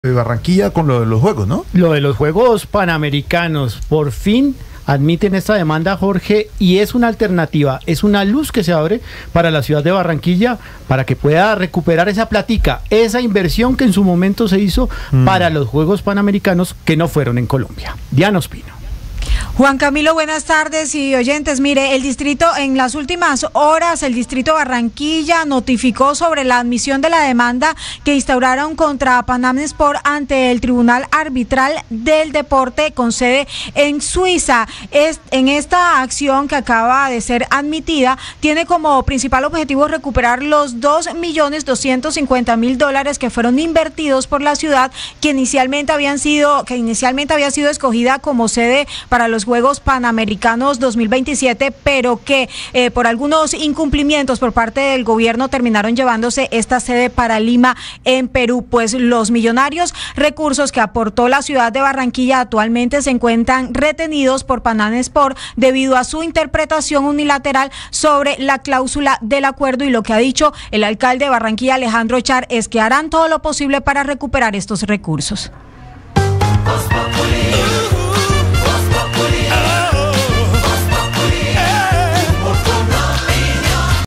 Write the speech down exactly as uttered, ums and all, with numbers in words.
de Barranquilla con lo de los Juegos, ¿no? Lo de los Juegos Panamericanos, por fin admiten esta demanda, Jorge, y es una alternativa, es una luz que se abre para la ciudad de Barranquilla para que pueda recuperar esa platica, esa inversión que en su momento se hizo mm. para los Juegos Panamericanos que no fueron en Colombia. Diana Ospino. Juan Camilo, buenas tardes y oyentes. Mire, el distrito, en las últimas horas, el distrito Barranquilla notificó sobre la admisión de la demanda que instauraron contra Panam Sport ante el Tribunal Arbitral del Deporte con sede en Suiza. Es, en esta acción que acaba de ser admitida, tiene como principal objetivo recuperar los dos millones doscientos cincuenta mil dólares que fueron invertidos por la ciudad, que inicialmente habían sido, que inicialmente había sido escogida como sede para los Juegos Panamericanos dos mil veintisiete, pero que eh, por algunos incumplimientos por parte del gobierno terminaron llevándose esta sede para Lima, en Perú. Pues los millonarios recursos que aportó la ciudad de Barranquilla actualmente se encuentran retenidos por Panam Sport debido a su interpretación unilateral sobre la cláusula del acuerdo, y lo que ha dicho el alcalde de Barranquilla, Alejandro Char, es que harán todo lo posible para recuperar estos recursos.